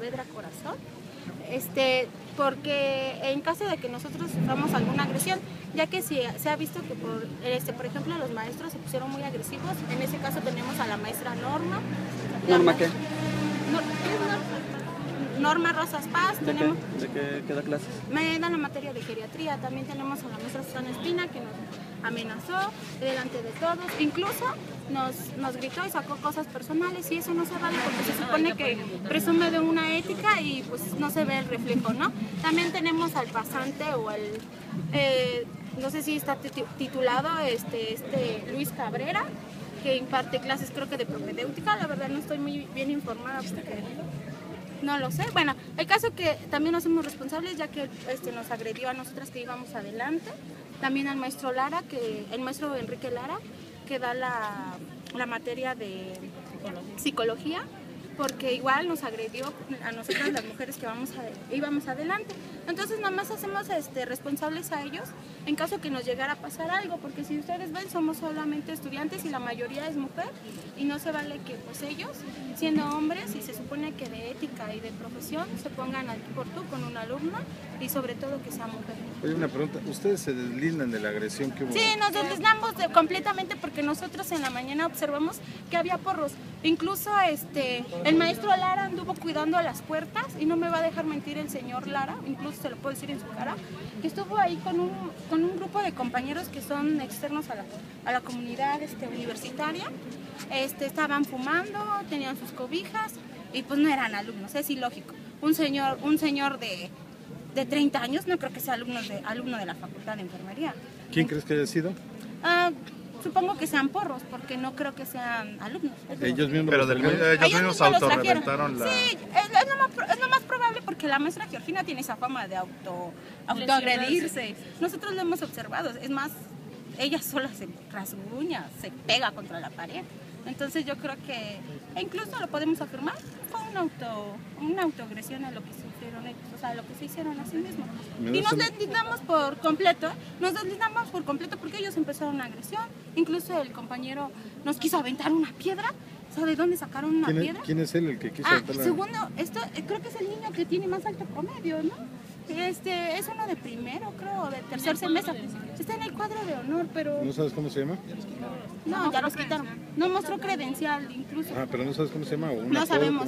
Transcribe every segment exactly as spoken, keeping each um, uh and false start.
Saavedra Corazón, este, porque en caso de que nosotros suframos alguna agresión, ya que si se ha visto que por, este, por ejemplo los maestros se pusieron muy agresivos, en ese caso tenemos a la maestra Norma. ¿Norma qué? Nor, ¿qué es Norma? Norma Rosas Paz. ¿De, tenemos, qué, ¿De qué, qué da clases? Me dan la materia de geriatría. También tenemos a la maestra Susana Espina, que nos amenazó delante de todos, incluso nos, nos gritó y sacó cosas personales, y eso no se vale porque se supone que presume de una ética y pues no se ve el reflejo, ¿no? También tenemos al pasante o al, eh, no sé si está titulado este, este Luis Cabrera, que imparte clases creo que de propedéutica, la verdad no estoy muy bien informada porque no lo sé. Bueno, el caso que también nos hacemos responsables ya que este, nos agredió a nosotras que íbamos adelante, también al maestro Lara, que el maestro Enrique Lara, que da la, la materia de psicología, porque igual nos agredió a nosotras las mujeres que vamos a, íbamos adelante. Entonces nada más hacemos este, responsables a ellos en caso que nos llegara a pasar algo, porque si ustedes ven somos solamente estudiantes y la mayoría es mujer, y no se vale que pues ellos, siendo hombres y se supone que de ética y de profesión, se pongan al tú por tú con un alumno y sobre todo que sea mujer. Oye, una pregunta, ¿ustedes se deslindan de la agresión que hubo? Sí, nos deslizamos de, completamente porque nosotros en la mañana observamos que había porros. Incluso este, el maestro Lara anduvo cuidando las puertas y no me va a dejar mentir el señor Lara, incluso se lo puedo decir en su cara, que estuvo ahí con un, con un grupo de compañeros que son externos a la, a la comunidad este, universitaria. Este, estaban fumando, tenían sus cobijas y pues no eran alumnos, es ilógico. Un señor, un señor de... de treinta años, no creo que sea alumno de, alumno de la Facultad de Enfermería. ¿Quién crees que haya sido? Uh, supongo que sean porros, porque no creo que sean alumnos. Ellos mismos, pero del, ellos, ellos mismos autorreventaron la... Sí, es, es, lo más, es lo más probable porque la maestra Georgina tiene esa fama de auto, autoagredirse. Nosotros lo hemos observado, es más, ella sola se rasguña, se pega contra la pared. Entonces yo creo que, e incluso lo podemos afirmar, fue una, auto, una autoagresión a lo que sufrieron ellos, o sea, lo que se hicieron a sí mismos. Y nos deslindamos por completo, nos deslindamos por completo porque ellos empezaron una agresión, incluso el compañero nos quiso aventar una piedra. O sea, ¿de dónde sacaron una ¿Quién es, piedra? ¿Quién es él el que quiso Ah, aventar la... segundo, esto, creo que es el niño que tiene más alto promedio, ¿no? Este, es uno de primero, creo, de tercer semestre. Está en el cuadro de honor, pero... ¿No sabes cómo se llama? No, ya los quitaron. No mostró credencial, incluso. Ah, pero no sabes cómo se llama. ¿O no sabemos.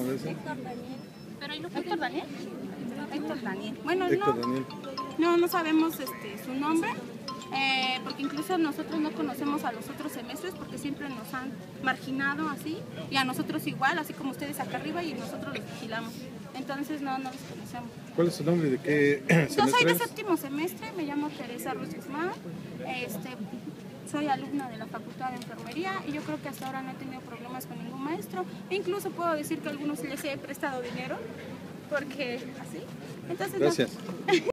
¿Héctor ¿Héctor Daniel? Héctor Daniel. Bueno, Héctor no, Daniel. no, no sabemos este, su nombre, eh, porque incluso nosotros no conocemos a los otros semestres porque siempre nos han marginado así, y a nosotros igual, así como ustedes acá arriba, y nosotros los vigilamos. Entonces no, no los conocemos. ¿Cuál es su nombre y de qué semestre? Yo soy de séptimo semestre, me llamo Teresa Ruiz Guzmán, este, soy alumna de la Facultad de Enfermería y yo creo que hasta ahora no he tenido problemas con ningún maestro. E incluso puedo decir que a algunos les he prestado dinero, porque así. Entonces, gracias. No.